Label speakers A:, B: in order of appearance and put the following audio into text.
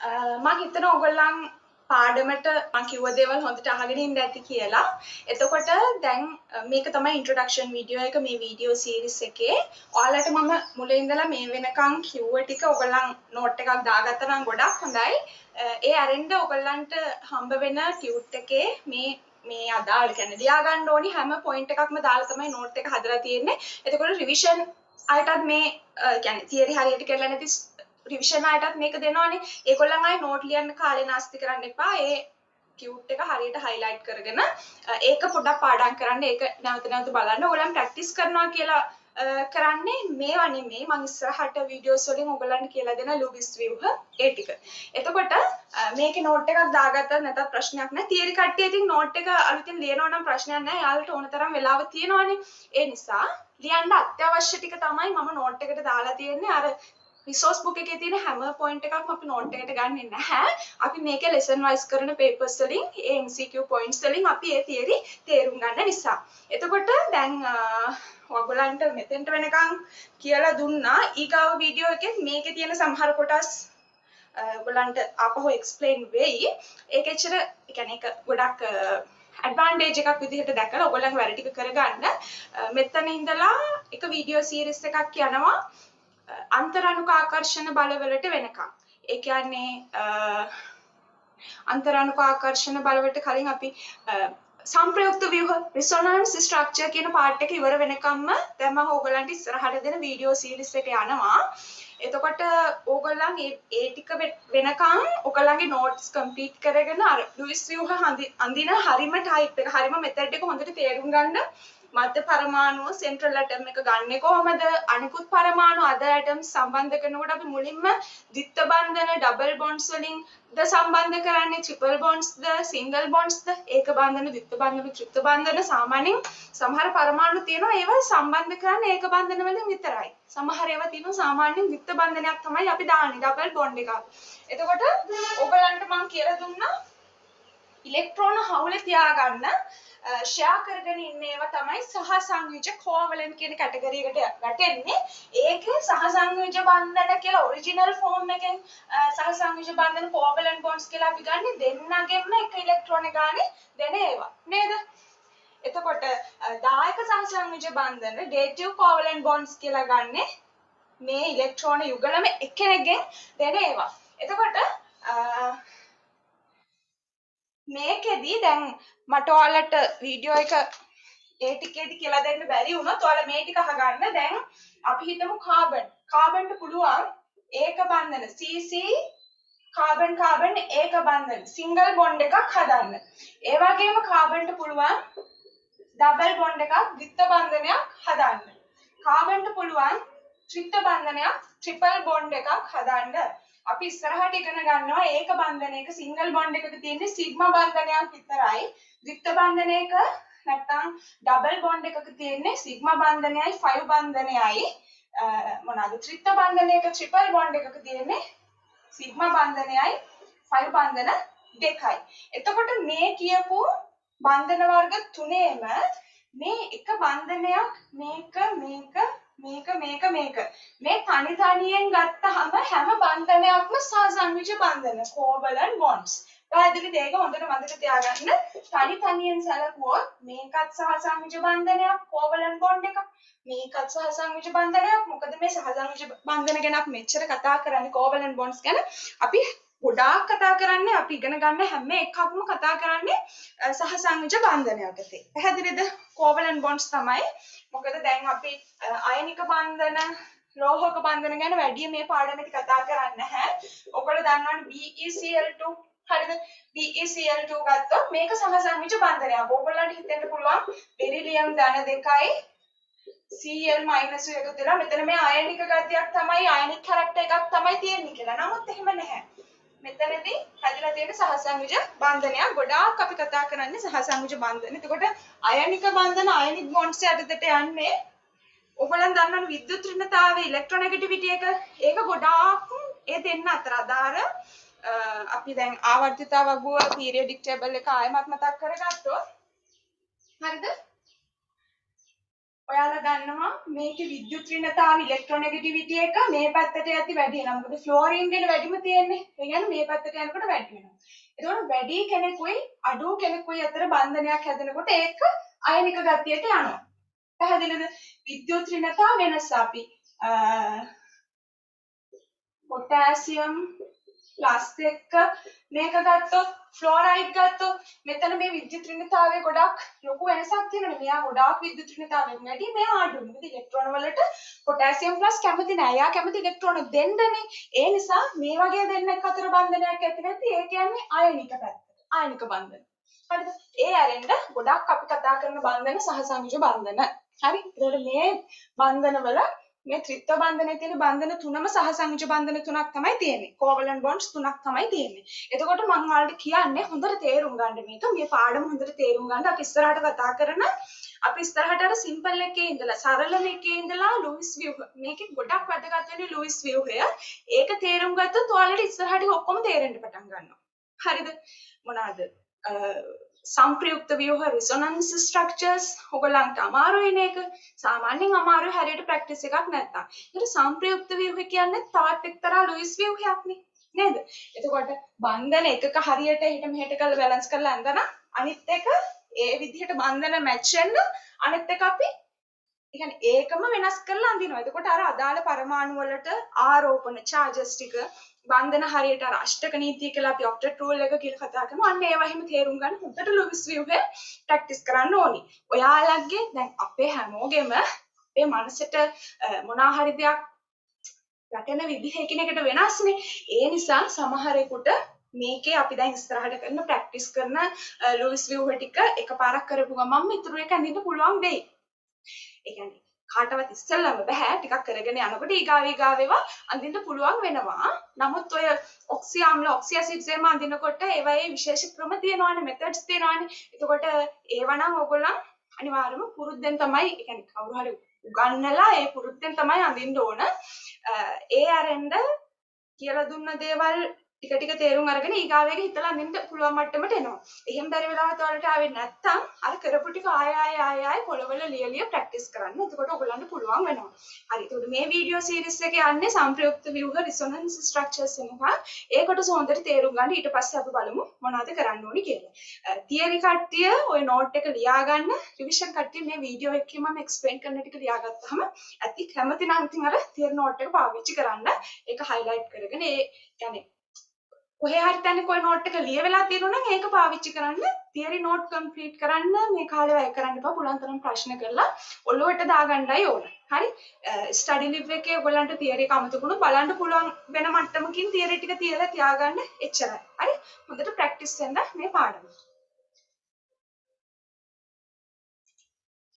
A: මම හිතනවා ඔයගොල්ලන් පාඩමට මම කිව්ව දේවල් හොඳට අහගෙන ඉන්න ඇති කියලා. එතකොට දැන් මේක තමයි ඉන්ට්‍රොඩක්ෂන් වීඩියෝ එක මේ වීඩියෝ සීරීස් එකේ. ඔයාලට මම මුලින් ඉඳලා මේ වෙනකන් කිව්ව ටික ඔයගොල්ලන් නෝට් එකක් දාගත්තා නම් ගොඩක් හොඳයි. ඒ අරෙන්ද ඔයගොල්ලන්ට හම්බ වෙන ටියුට් එකේ මේ අදාළ කියන්නේ ලියා ගන්න ඕනි හැම පොයින්ට් එකක්ම දාලා තමයි නෝට් එක හදලා තියෙන්නේ. එතකොට රිවිෂන් අයටත් මේ කියන්නේ තියරි හරියට කරලා නැති රිවිෂන් අයටත් මේක දෙනවනේ. ඒගොල්ලන් ආයේ නෝට් ලියන්න කාලේ නාස්ති කරන්න එපා. ඒ කියුට් එක හරියට හයිලයිට් කරගෙන ඒක පොඩ්ඩක් පාඩම් කරන්න. ඒක නැවත නැවත බලන්න. ඔයගොල්ලන් ප්‍රැක්ටිස් කරනවා කියලා කරන්නේ මේවා නෙමෙයි. මම ඉස්සරහට වීඩියෝස් වලින් ඔයගොල්ලන්ට කියලා දෙන ලුබිස් ව්‍යුහ ඒ ටික. එතකොට මේකේ නෝට් එකක් දාගත්තත් නැත්නම් ප්‍රශ්නයක් නැහැ. තියරි කට්ටිය ඉතින් නෝට් එක අලුතින් ලියනවා නම් ප්‍රශ්නයක් නැහැ. යාළුවට ඕන තරම් වෙලාව තියෙනවනේ. ඒ නිසා ලියන්න අත්‍යවශ්‍ය ටික තමයි මම නෝට් එකට දාලා තියෙන්නේ. අර රිසෝස් බුක් එකේ තියෙන හැම පොයින්ට් එකක්ම අපි නෝට් එකට ගන්නෙ නැහැ. අපි මේකේ ලෙසන් වයිස් කරන පේපර්ස් වලින් ඒ MCQ පොයින්ට්ස් වලින් අපි ඒ තියරි තේරුම් ගන්න නිසා. එතකොට දැන් ඔයගොල්ලන්ට මෙතෙන්ට වෙනකන් කියලා දුන්නා. ඊගාව වීඩියෝ එකෙත් මේකේ තියෙන සමහර කොටස් ඔයගොල්ලන්ට ආපහු එක්ස්ප්ලেইন වෙයි. ඒක ඇත්තට يعني ඒක ගොඩක් ඇඩ්වාන්ටේජ් එකක් විදිහට දැකලා ඔයගොල්ලන්ගේ වැඩ ටික කරගන්න. මෙතන ඉඳලා එක වීඩියෝ සීරීස් එකක් යනවා. අන්තරාණුක ආකර්ෂණ බලවලට වෙනකම්. ඒ කියන්නේ අන්තරාණුක ආකර්ෂණ බලවලට කලින් අපි සංප්‍රයුක්ත ව්‍යුහ resonance structure කියන පාර්ට් එක ඉවර වෙනකම්ම දැන් මම ඕගලන්ට ඉස්සරහට දෙන වීඩියෝ සීරීස් එක යනවා. එතකොට ඕගොල්ලන් ඒ ටික වෙනකම් ඔයගලන්ගේ නෝට්ස් කම්ප්ලීට් කරගෙන අර ලුයිස් ව්‍යුහ අඳින හරිම ටයිප් එක හරිම මෙතඩ් එක හොඳට තේරුම් ගන්න. මධ්‍ය පරමාණුව සෙන්ට්‍රල් ඇටම් එක ගන්නෙ කොහමද? අනිකුත් පරමාණු අද ඇටම් සම්බන්ධ කරනකොට අපි මුලින්ම ද්විත්ව බන්ධන ඩබල් බොන්ඩ්ස් වලින් ද සම්බන්ධ කරන්නේ ට්‍රිපල් බොන්ඩ්ස් ද සිංගල් බොන්ඩ්ස් ද ඒක බන්ධන ද්විත්ව බන්ධන ත්‍රිත්ව බන්ධන සාමාන්‍යයෙන් සමහර පරමාණු තියෙනවා ඒවා සම්බන්ධ කරන්නේ ඒක බන්ධන වලින් විතරයි. සමහර ඒවා තියෙනවා සාමාන්‍යයෙන් ද්විත්ව බන්ධනයක් තමයි අපි දාන්නේ ඩබල් බොන්ඩ් එකක්. එතකොට ඔයගලන්ට මම කියලා දුන්නා ඉලෙක්ට්‍රෝන හවුල තියාගන්න ෂෙයා කරගෙන ඉන්න ඒවා තමයි සහසංයුජ කෝවලන්ට් කියන කැටගරි එකට වැටෙන්නේ. ඒකේ සහසංයුජ බන්ධන කියලා ඔරිජිනල් ෆෝම් එකෙන් සහසංයුජ බන්ධන කෝවලන්ට් බොන්ඩ්ස් කියලා අපි ගන්නේ දෙන්නගෙම එක ඉලෙක්ට්‍රෝන ගානේ දෙන ඒවා. නේද? එතකොට දායක සහසංයුජ බන්ධන ඩේටිව් කෝවලන්ට් බොන්ඩ්ස් කියලා ගන්නේ මේ ඉලෙක්ට්‍රෝන යුගලම එක්කෙනෙක්ගෙන් දෙන ඒවා. එතකොට මේකෙදි දැන් මට ඔයාලට වීඩියෝ එක ඒ ටිකේදී කියලා දෙන්න බැරි වුණොත් ඔයාලා මේ ටික අහගන්න. දැන් අපි හිතමු කාබන්ට පුළුවන් ඒක බන්ධන CC කාබන් ඒක බන්ධන සිංගල් බොන්ඩ් එකක් හදන්න. ඒ වගේම කාබන්ට පුළුවන් ඩබල් බොන්ඩ් එකක් ද්විත්ව බන්ධනයක් හදන්න. කාබන්ට පුළුවන් ත්‍රිත්ව බන්ධනයක් ට්‍රිපල් බොන්ඩ් එකක් හදන්න. අපි ඉස්සරහට ඉගෙන ගන්නවා ඒක බන්ධනයක සිංගල් බොන්ඩ් එකක තියෙන සිග්මා බන්ධනයක් විතරයි. ද්විත්ව බන්ධනයක නැත්නම් ඩබල් බොන්ඩ් එකක තියෙන්නේ සිග්මා බන්ධනයයි 5 බන්ධනයයි මොනවාද ත්‍රිත්ව බන්ධනයක ට්‍රිපල් බොන්ඩ් එකක තියෙන්නේ සිග්මා බන්ධනයයි 5 බන්ධන දෙකයි. එතකොට මේ කියපු බන්ධන වර්ග තුනේම මේ එක බන්ධනයක් මේක මේ තනි තනියෙන් ගත්තහම හැම බන්ධනයක්ම සහසංයුජ බන්ධන කෝවලන්ට් බොන්ඩ්ස්. පැහැදිලිද? ඒක හොඳට මතක තියාගන්න. තනි තනියෙන් සැලකුවොත් මේකත් සහසංයුජ බන්ධනයක් කෝවලන්ට් බොන්ඩ් එකක්. මේකත් සහසංයුජ බන්ධනයක්. මොකද මේ සහසංයුජ බන්ධන ගැන අපි මෙච්චර කතා කරන්නේ කෝවලන්ට් බොන්ඩ්ස් ගැන. අපි ගොඩාක් කතා කරන්නේ අපි ඉගෙන ගන්න හැම එකක්ම කතා කරන්නේ සහසංයුජ බන්ධනයකට. පැහැදිලිද? කෝවලන්ට් බොන්ඩ්ස් තමයි. මොකද දැන් අපි අයනික බන්ධන ලෝහක බන්ධන ගැන වැඩි මේ පාඩමේදී කතා කරන්නේ නැහැ. ඔයගොල්ලෝ දන්නවනේ BeCl2 හරිද? BeCl2 ගත්තොත් මේක සහසංයුජ බන්ධනයක්. ඔයගොල්ලන්ට හිතෙන්න පුළුවන් බෙරිලියම් ධන දෙකයි Cl- එකතු වෙලා මෙතන මේ අයනික ගතියක් තමයි අයනික කැරක්ටර් එකක් තමයි තියෙන්නේ කියලා. නමුත් එහෙම නැහැ. මෙතනදී හැදිලා තියෙන සහසංයුජ බන්ධනයක්. ගොඩාක් අපි කතා කරන්නේ සහසංයුජ බන්ධන. එතකොට අයනික බන්ධන අයනික් බොන්ඩ්ස් යටතට යන්නේ ඔයගොල්ලන් දන්නවනේ විද්‍යුත් ඍණතාවය ඉලෙක්ට්‍රොනෙගටිවිටි එක. ඒක ගොඩාක් ඒ දෙන්න අතර අදාර අපි දැන් ආවර්තිතා වගුව පීරියඩික් ටේබල් එක ආයෙමත් මතක් කරගත්තොත් හරිද? ඔයාලා දන්නවා මේකේ විද්‍යුත් ඍණතාව ඉලෙක්ට්‍රොනෙගටිවිටි එක මේ පැත්තට යද්දි වැඩි වෙනවා. මොකද ෆ්ලෝරින් ගැන වැඩිම තියෙන්නේ. ඒ කියන්නේ මේ පැත්තට යනකොට වැඩි වෙනවා. එතකොට වැඩි කෙනෙකුයි අඩු කෙනෙකුයි අතර බන්ධනයක් හැදෙනකොට ඒක අයනික ගතියට යනවා. පැහැදිලිද? විද්‍යුත් ඍණතාව වෙනස අපි පොටෑසියම් ප්ලස් එක මේක ගත්තොත් ෆ්ලෝරයිඩ් ගත්තොත් මෙතන මේ විද්‍යුත් ඍණතාවයේ ගොඩක් ලොකු වෙනසක් තියෙනවා. මෙයා ගොඩාක් විද්‍යුත් ඍණතාවයෙන් වැඩි මෙයා අඩුයි. මොකද ඉලෙක්ට්‍රෝන වලට පොටෑසියම් ප්ලස් කැමති නෑ. එයා කැමති ඉලෙක්ට්‍රෝන දෙන්නනේ. ඒ නිසා මේ වගේ දෙන්නෙක් අතර බන්ධනයක් ඇති නැති ඒ කියන්නේ අයනික පැත්තට. අයනික බන්ධන. හරිද? ඒ ඇරෙන්න ගොඩක් අපි කතා කරන බන්ධන සහසංයුජ බන්ධන. හරි? ඒතකොට මේ බන්ධනවල මේ ත්‍රිත්ව බන්ධනයේ තියෙන බන්ධන තුනම සහසංයුජ බන්ධන තුනක් තමයි තියෙන්නේ. කෝවලන්ට් බොන්ඩ්ස් තුනක් තමයි තියෙන්නේ. එතකොට මම ඔයාලට කියන්නේ හොඳට තේරුම් ගන්න මේක. මේ පාඩම හොඳට තේරුම් ගන්න. අපි ඉස්සරහට කතා කරන අපි ඉස්සරහට අර සිම්පල් එකේ ඉඳලා සරල එකේ ඉඳලා ලූයිස් ව්‍යුහ මේකේ ගොඩක් වැදගත් වෙන්නේ ලූයිස් ව්‍යුහය. ඒක තේරුම් ගත්තොත් ඔයාලට ඉස්සරහට ඔක්කොම තේරෙන්න පටන් ගන්නවා. හරිද? මොනවාද? සංප්‍රයුක්ත ව්‍යුහ රිසොනන්ස් ස්ට්‍රක්චර්ස් ඔයගලන්ට අමාරුයි නේක සාමාන්‍යයෙන් අමාරුයි හරියට ප්‍රැක්ටිස් එකක් නැත්තම්. ඒකට සංප්‍රයුක්ත ව්‍යුහ කියන්නේ තවත් එක්තරා ලූයිස් ව්‍යුහයක් නේද? එතකොට බන්ධන එකක හරියට හිට මෙහෙට කරලා බැලන්ස් කරලා අඳන අනිත් එක ඒ විදිහට බන්ධන මැච් වෙන්න අනිත් එක අපි කියන්නේ ඒකම වෙනස් කරලා අඳිනවා. එතකොට අර අදාළ පරමාණු වලට ආරෝපණ charges ටික බන්ධන හරියට අර අෂ්ටක නීතිය කියලා අපි ඔක්ටට් රූල් එක කියලා කතා කරනවා. අන්න ඒවා එහෙම තේරුම් ගන්න හොඳට ලූයිස් ව්‍යුහය ප්‍රැක්ටිස් කරන්න ඕනි. ඔයාලගේ දැන් අපේ හැමෝගෙම අපේ මනසට මොනවා හරි දෙයක් වැටෙන විදිහ එකිනෙකට වෙනස්නේ. ඒ නිසා සමහරෙකුට මේකේ අපි දැන් ඉස්සරහට කරන ප්‍රැක්ටිස් කරන ලූයිස් ව්‍යුහ ටික එකපාරක් කරපු ගමන් ඉතුරු එක අඳින්න පුළුවන් වෙයි. ඒ කියන්නේ කාටවත් ඉස්සෙල්ලම බෑ ටිකක් කරගෙන යනකොට ඊගාවේවා අඳින්න පුළුවන් වෙනවා. නමුත් ඔය ඔක්සි ආම්ල ඔක්සි ඇසිඩ්ස් එහෙම අඳිනකොට ඒවායේ විශේෂ ක්‍රම තියෙනවානේ මෙතඩ්ස් තියෙනවානේ. එතකොට ඒවා නම් ඔයගොල්ලන් අනිවාර්යයෙන්ම පුරුද්දෙන් තමයි ඒ කියන්නේ කවුරු හරි උගන්වලා ඒ පුරුද්දෙන් තමයි අඳින්න ඕන. ඒ අරෙන්ද කියලා දුන්න දේවල් ටික ටික තේරුම් අරගෙන ඊගාවෙක හිතලා අඳින්න පුළුවන් මට්ටමට එනවා. එහෙම බැරි වෙලාවට ඔයාලට ආවේ නැත්තම් අර කරපු ටික ආය පොළවල ලියලිය ප්‍රැක්ටිස් කරන්න. එතකොට ඔයගොල්ලන්ට පුළුවන් වෙනවා. හරි. ඒකට මේ වීඩියෝ සීරීස් එකේ යන්නේ සංප්‍රයුක්ත ව්‍යුහ රිසොනන්ස් ස්ට්‍රක්චර්ස් වෙනවා. ඒකට සොඳට තේරුම් ගන්න ඊට පස්සේ අපි බලමු මොනවද කරන්න ඕනි කියලා. තියරි කට්ටිය ඔය නෝට් එක ලියා ගන්න. රිවිෂන් කට්ටිය මේ වීඩියෝ එකේ මම එක්ස්ප්ලেইন කරන ටික ලියාගත්තාම ඇති කැමති නම් ඉතින් අර තියරි නෝට් එක පාවිච්චි කරන්න. ඒක highlight කරගෙන ඒ يعني කොහේ හරි තැනක කොයි නෝට් එක ලියවිලා තියෙනවා නම් ඒක පාවිච්චි කරන්න තියරි නෝට් කම්ප්ලීට් කරන්න මේ කාලේ වැය කරන්න එපා පුළුවන් තරම් ප්‍රශ්න කරලා ඔළුවට දාගන්නයි ඕන. හරි ස්ටඩි ලිව් එකේ ඔයගලන්ට තියරි එක අමතකුණු බලන්න පුළුවන් වෙන මට්ටමකින් තියරි ටික තියලා තියාගන්න එච්චරයි. හරි හොඳට ප්‍රැක්ටිස් වෙන්න මේ පාඩම.